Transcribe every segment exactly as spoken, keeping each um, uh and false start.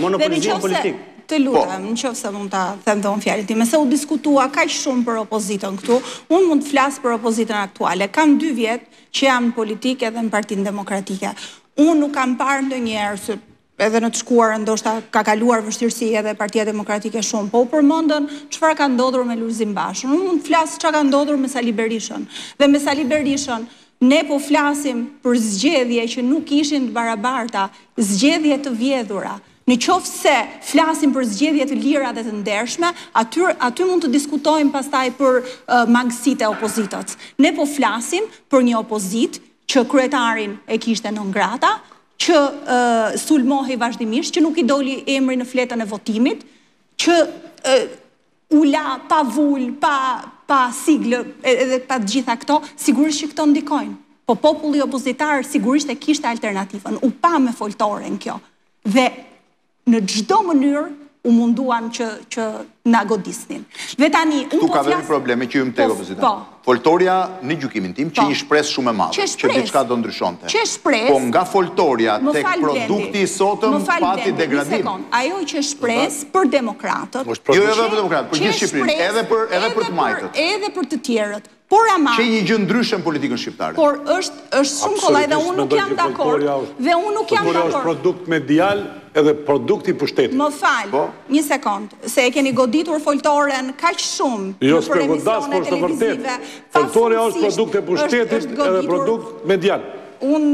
monopolizim politik. Të lutem, në qoftë se mund ta them dhe unë fjalën time, se u diskutua kaq shumë për opozitën këtu, unë mund të flas për opozitën aktuale. Kam dy vjet që jam në politikë edhe në Partinë Demokratike. Unë nuk kam parë ndonjëherë se edhe në të shkuar ndoshta ka kaluar vështirësi edhe Partia Demokratike shumë, po u përmendën çfarë ka ndodhur me Lulzim Bashën. Unë mund të flas çfarë ka ndodhur me Sali Berishën. Dhe me Sali Berishën ne po flasim për zgjedhje që nuk ishin të barabarta, zgjedhje të vjedhura. Në qoftë se flasim për zgjedhje të lira dhe të ndershme, aty, aty mund të diskutojmë pastaj për uh, mangësitë e opozitës. Ne po flasim për një opozitë që kryetarin e kishte non grata, që uh, sulmohej vazhdimisht, që nuk i doli emri në fletën e votimit, që uh, u la pa vull, pa, pa siglë, edhe pa të gjitha këto, sigurisht që këto ndikojnë. Po populli opozitar sigurisht e kishte alternativën, u pa me foltoren kjo. Dhe në çdo mënyrë u munduan që, që na godisnin. Dhe tani, tu ka dhe një probleme që ju më tek opozitar. Po. Foltoria, në gjykimin tim, që një shpresë shumë e madhe, që diçka do ndryshonte. Që shpresë, po nga foltoria tek produkti i sotëm pati degradim. Ajo që shpresë për demokratët, jo edhe për demokratët, për gjithë Shqipërinë, edhe për edhe për të majtët. Edhe për të tjerët. Por ama që një gjë ndryshe në politikën shqiptare. Por është është shumë kollaj dhe unë nuk jam dakord. Dhe unë nuk jam dakord. Është produkt medial edhe produkt i pushtetit. Më fal, një sekond, se e keni goditur foltoren kaq shumë jo, në për emisione televizive. Foltoria është produkt e pushtetit edhe produkt medial. Unë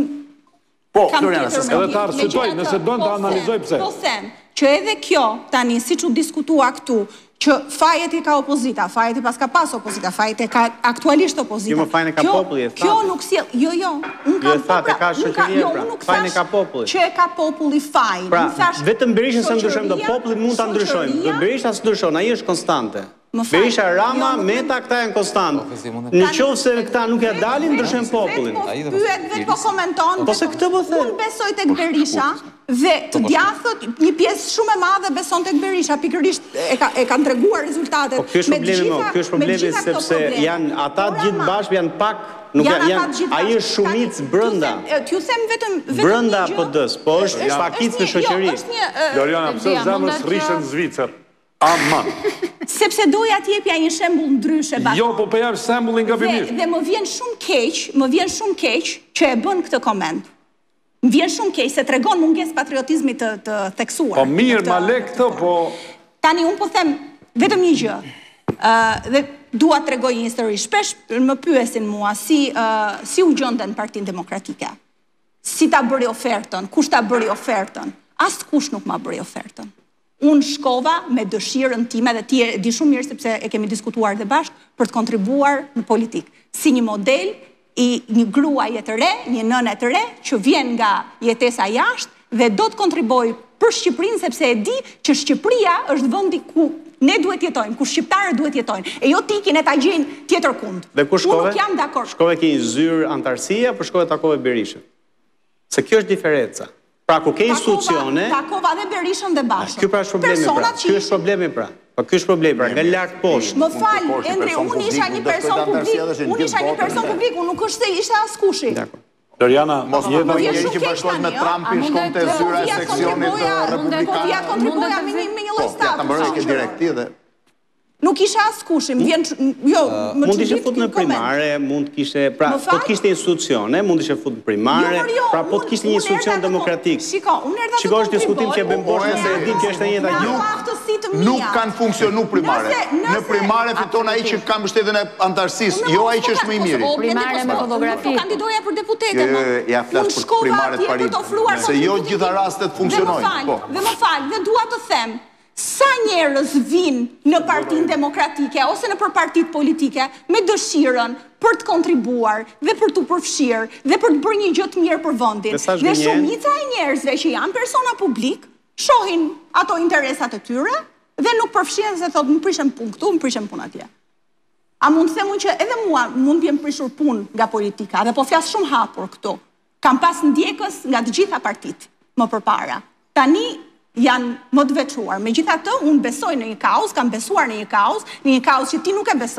po, edhe ta arsyetoj, nëse do të analizoj pse. Po them që edhe kjo tani siç u diskutua këtu, që fajet i ka opozita, fajet i pas ka pas opozita, fajet i ka aktualisht opozita. Jo më fajnë e ka populli, e Kjo nuk sjell, jo, jo, unë kam thate ka shoqëria pra, fajnë e ka populli. Që e ka populli fajnë. Pra, vetëm Berishën se ndryshojmë, do populli mund ta ndryshojmë. Do Berisha s'ndryshon, ai është konstante. Berisha, Rama, Meta, këta janë konstantë. Në qoftë se këta nuk ja dalin, ndryshojmë popullin. Pyet vetë po komenton. Po se këtë po them. Unë besoj tek Berisha dhe të djathët një pjesë shumë e madhe beson tek Berisha, pikërisht e ka e kanë treguar rezultatet. Po ky është problemi më, ky është problemi sepse janë ata gjithë bashkë janë pak nuk janë ai është shumicë brenda. T'ju them vetëm vetëm brenda P D-s, po është pakicë në shoqëri. Loriana, pse zemrës rrishën në Zvicër? Aman. Sepse doja t'jepja një shembull ndryshe bashkë. Jo, po po jap shembullin gabimisht. Dhe më vjen shumë keq, më vjen shumë keq që e bën këtë koment. Më vjen shumë keq se tregon mungesë patriotizmi të të theksuar. Po mirë, ma le këtë, po tani un po them vetëm një gjë. Ë dhe dua t'tregoj një histori. Shpesh më pyesin mua si uh, si u gjenden Partinë Demokratike. Si ta bëri ofertën, kush ta bëri ofertën? Askush nuk ma bëri ofertën. Unë shkova me dëshirën time dhe ti e di shumë mirë sepse e kemi diskutuar dhe bashkë për të kontribuar në politikë. Si një model i një gruaje të re, një nëne të re që vjen nga jetesa jashtë dhe do të kontriboj për Shqipërinë sepse e di që Shqipëria është vendi ku ne duhet jetojmë, ku shqiptarët duhet jetojnë. E jo tikin e ta gjejnë tjetër kund. Dhe ku shkove? Unë nuk jam dakord. Shkove ke një zyrë antarësia, por shkove takove Berishën. Se kjo është diferenca. Pra ku ke institucione, takova dhe Berishën dhe Bashën. Ky pra është problemi pra. Ky është problemi pra. Po ky është problemi pra, nga lart poshtë. Më fal, Endri, unë isha një person publik. Unë isha një person publik, unë nuk është se ishte askushi. Loriana, mos jetë një njeri që bashkohet me Trumpin, shkonte zyra e seksionit të republikanëve. Ja kontribuoja me një lloj statusi. Ja ta mbëroj ke direktivë. Nuk isha askush, më vjen jo, më mund ishte fut në primare, mund kishte, pra, po të kishte institucione, mund ishte fut në primare, pra po të kishte një institucion demokratik. Shiko, unë erdha të Shiko, është diskutim që e bën bosh se e din që është e njëjta gjë. Nuk kanë funksionuar primare. Në primare fiton ai që ka mbështetjen e antarësisë, jo ai që është më i miri. Primare me fotografi. Kandidoja për deputete më. Ja flas për primaret parit. Se jo gjitha rastet funksionojnë. Dhe më fal, dhe dua të them sa njerëz vinë në Partinë Demokratike ose në për partitë politike me dëshirën për të kontribuar dhe për të përfshirë dhe për të bërë një gjë të mirë për vendin. Dhe shumica e njerëzve që janë persona publik shohin ato interesat e tyre dhe nuk përfshihen se thotë më prishem punë këtu, më prishem punë atje. A mund të them unë që edhe mua mund të jem prishur punë nga politika dhe po flas shumë hapur këtu. Kam pas ndjekës nga të gjitha partitë më përpara. Tani janë më të veçuar. Megjithatë, unë besoj në një kauzë, kam besuar në një kauzë, në një kauzë që ti nuk e beson,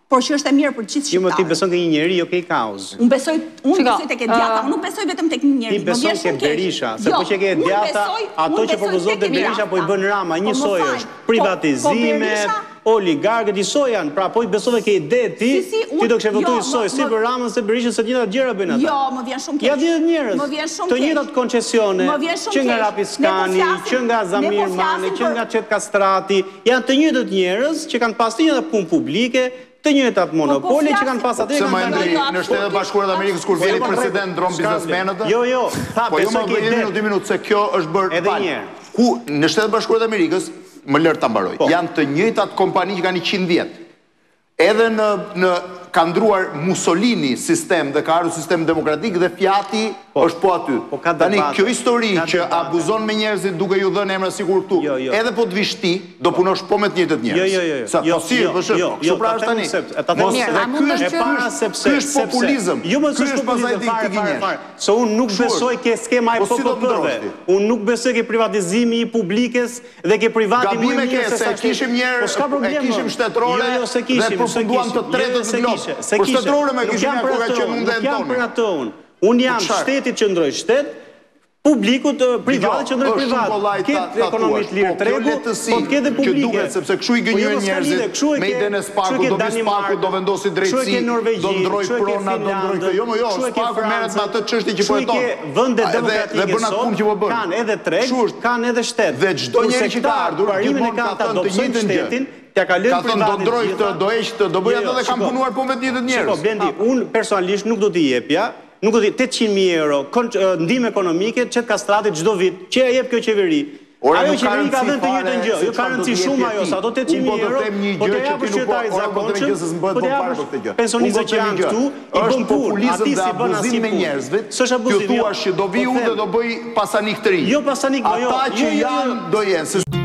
por që është e mirë për gjithë Ju më ti shqiptarët. beson ke një njeri, jo ke kauz. Unë besoj, unë besoj tek e djata, unë nuk besoj vetëm tek një njeri. Ti beson ke Berisha, se po që ke djata, ato që propozon te Berisha po i bën Rama, njësoj është privatizimet, oligarkët i soj janë, pra po i besove ke ide ti, ti do kështë votu i soj, si për Ramën, se Berishën, se njëta gjera bëjnë ata. Jo, më vjen shumë keq. Ja dhjetë njërës, Më vjen shumë të keq. njëtat koncesione, Më vjen shumë që nga keq. Rapiskani, Ne po flasim- që nga ne po Zamir flasim Mani, që për- nga Qet Kastrati, janë të njëjtët njerëz që kanë pas të njëjtat punë publike, të njëjtat monopole që kanë pas atë Se kanë më pas- Endri, në Shtetet Bashkuara të Amerikës kur vjen president ndron biznesmenët. Jo, jo, tha Po jo besoj më ke një ide. minutë, dy minutë, se kjo është bërë Edhe fal. një. Ku në Shtetet Bashkuara të Amerikës, më lër ta mbaroj. Janë të njëjtat kompani që kanë njëqind vjet. Edhe në në ka ndruar Mussolini sistem dhe ka ardhur sistem demokratik dhe Fiati është po aty. Po ka Tani debate, kjo histori ka që debate. abuzon me njerëzit duke ju dhënë emra sikur këtu, Jo, jo. edhe po të vish ti, do punosh po me të njëjtët njerëz. Jo, jo, jo, jo. Sa Jo, po si, jo, po shef, jo, kështu jo, pra ta është them tani. sepse- ta them Mos- sepse- dhe ky është e para sepse ky është sepse- populizëm. Jo, më Ky është është pasaj populizëm ti fare, ti fare, gënjesh. fare. Se unë nuk Shuar. besoj ke skema e Po si do të P P P-ve. ndrosh ti? Unë nuk besoj ke privatizimi i publikës dhe ke privati më i Gabime mirë ke se se sa kishim njerë, Po s'ka problem. e kishim mo. shtetërore Jo, jo, se kishim, dhe përfunduam se të kishim. tretët Jo, se në glob. kishe, se Por kishe. shtetërore me Nuk kishim jam njerë për kur ka ato, qenë mund nuk jam Antoni. për ato unë. Unë jam çfarë? shteti që ndroj shtet, publiku të privat që ndroj është shumë privat. kollaj ta- Ketë ta ekonomi thuash, të lirë po kjo tregu, lehtësi po të ketë që publike. duket, sepse kështu i Po jo, gënjojnë mos ka njerëzit, lidhje, kështu e me ke- idenë e Spaku, kështu e ke do vi Danimarkë, Spaku, do vendosi kështu e drejtësi, ke Norvegji, do ndroj kështu e ke prona, do ndroj Finlandë, këtë. Jo, më jo, kështu e ke Spaku merret me Francë, atë çështje që po kështu e jeton. ke vende Dhe- demokratike dhe bën atë sot, punë që po bën. kanë edhe treg, Kështu është. kanë edhe shtet. Dhe çdo Kurse njeri që ka këta ardhur, parimin e gjithmonë kanë ka ta thënë do të psojnë njëjtën gjë. shtetin, t'ja ka lënë Ka thënë do privatit ndroj gjitha. këtë, do heq këtë, do bëj Jo, atë jo, dhe kam shiko. punuar po me të njëjtët njerëz. Shiko, Blendi, unë personalisht nuk do t'i jepja, nuk do t'i tetëqind mijë euro kon- eh, ndihmë ekonomike Qet Kastratit çdo vit, që e jep kjo qeveri. Ora, Ajo nuk ka qeveri ka rëndësi dhënë të njëjtën fare gjë, se jo ka çfarë do rëndësi t'i shumë jepje ajo, ti. sa do tetëqind Unë po mijë të euro, them një po gjë të që japësh ti nuk po- qytetarit ora, po të them zakonshëm, gjë se s'mbëhet po të përpara japësh për këtë gjë. pensionistët Unë po që të them janë një gjë. këtu, i Është bën punë, populizëm ati dhe si bën abuzim asnjë me punë. njerëzve. S'është abuzim, Ju jo. thua që do vi Po unë dhe them. do bëj pasanik të rinj. Jo pasanik, Ata jo, që jo, jo, jo. janë do jenë. se